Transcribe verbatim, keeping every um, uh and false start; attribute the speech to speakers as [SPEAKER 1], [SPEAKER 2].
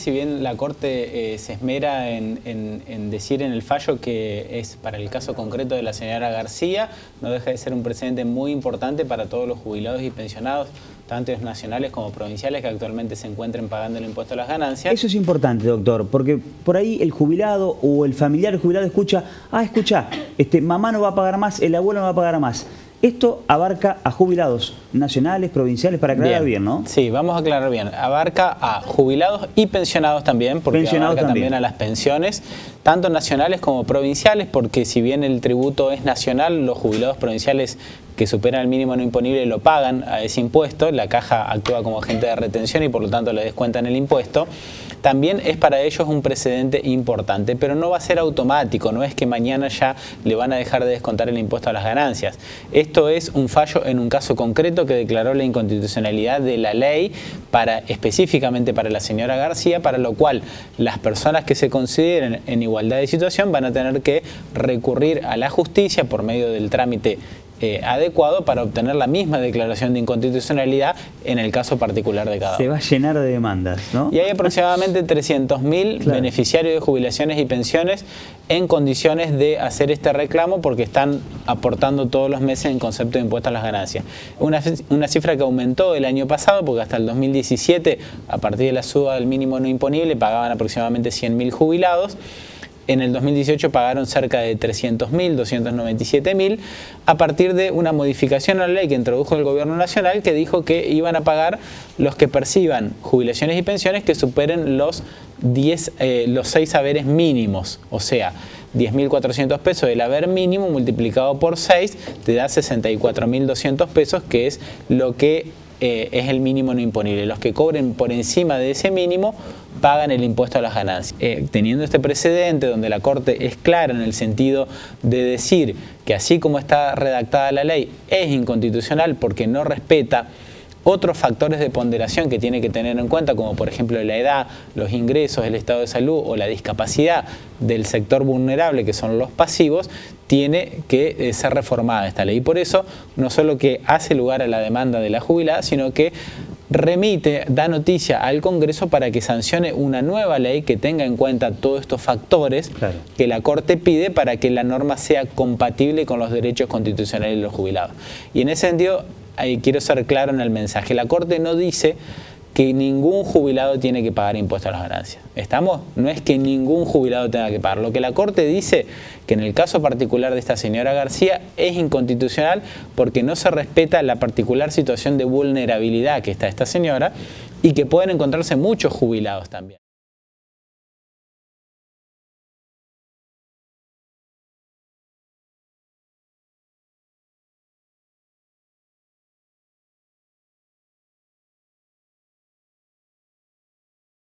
[SPEAKER 1] Si bien la Corte eh, se esmera en, en, en decir en el fallo que es para el caso concreto de la señora García, no deja de ser un precedente muy importante para todos los jubilados y pensionados, tanto nacionales como provinciales, que actualmente se encuentren pagando el impuesto a las ganancias.
[SPEAKER 2] Eso es importante, doctor, porque por ahí el jubilado o el familiar del jubilado escucha, ah, escucha, este, mamá no va a pagar más, el abuelo no va a pagar más. Esto abarca a jubilados nacionales, provinciales, para aclarar bien, bien, ¿no?
[SPEAKER 1] Sí, vamos a aclarar bien. Abarca a jubilados y pensionados también, porque
[SPEAKER 2] pensionados
[SPEAKER 1] abarca también.
[SPEAKER 2] también
[SPEAKER 1] a las pensiones, tanto nacionales como provinciales, porque si bien el tributo es nacional, los jubilados provinciales que superan el mínimo no imponible lo pagan a ese impuesto, la caja actúa como agente de retención y por lo tanto le descuentan el impuesto. También es para ellos un precedente importante, pero no va a ser automático, no es que mañana ya le van a dejar de descontar el impuesto a las ganancias. Esto es un fallo en un caso concreto que declaró la inconstitucionalidad de la ley para, específicamente para la señora García, para lo cual las personas que se consideren en igualdad de situación van a tener que recurrir a la justicia por medio del trámite Eh, adecuado para obtener la misma declaración de inconstitucionalidad en el caso particular de cada uno.
[SPEAKER 2] Se va a llenar de demandas, ¿no?
[SPEAKER 1] Y hay aproximadamente trescientos mil claro. beneficiarios de jubilaciones y pensiones en condiciones de hacer este reclamo porque están aportando todos los meses en concepto de impuesto a las ganancias. Una, una cifra que aumentó el año pasado porque hasta el dos mil diecisiete, a partir de la suba del mínimo no imponible, pagaban aproximadamente cien mil jubilados. En el dos mil dieciocho pagaron cerca de trescientos mil, doscientos noventa y siete mil, a partir de una modificación a la ley que introdujo el gobierno nacional que dijo que iban a pagar los que perciban jubilaciones y pensiones que superen los, diez, eh, los seis saberes mínimos, o sea, diez mil cuatrocientos pesos el haber mínimo multiplicado por seis te da sesenta y cuatro mil doscientos pesos, que es lo que eh, es el mínimo no imponible. Los que cobren por encima de ese mínimo pagan el impuesto a las ganancias. Eh, teniendo este precedente donde la Corte es clara en el sentido de decir que así como está redactada la ley es inconstitucional porque no respeta otros factores de ponderación que tiene que tener en cuenta, como por ejemplo la edad, los ingresos, el estado de salud o la discapacidad del sector vulnerable, que son los pasivos, tiene que eh, ser reformada esta ley. Y por eso, no solo que hace lugar a la demanda de la jubilada, sino que remite, da noticia al Congreso para que sancione una nueva ley que tenga en cuenta todos estos factores claro. que la Corte pide para que la norma sea compatible con los derechos constitucionales de los jubilados. Y en ese sentido, ahí quiero ser claro en el mensaje. La Corte no dice que ningún jubilado tiene que pagar impuestos a las ganancias. ¿Estamos? No es que ningún jubilado tenga que pagar. Lo que la Corte dice que en el caso particular de esta señora García es inconstitucional porque no se respeta la particular situación de vulnerabilidad que está esta señora y que pueden encontrarse muchos jubilados también.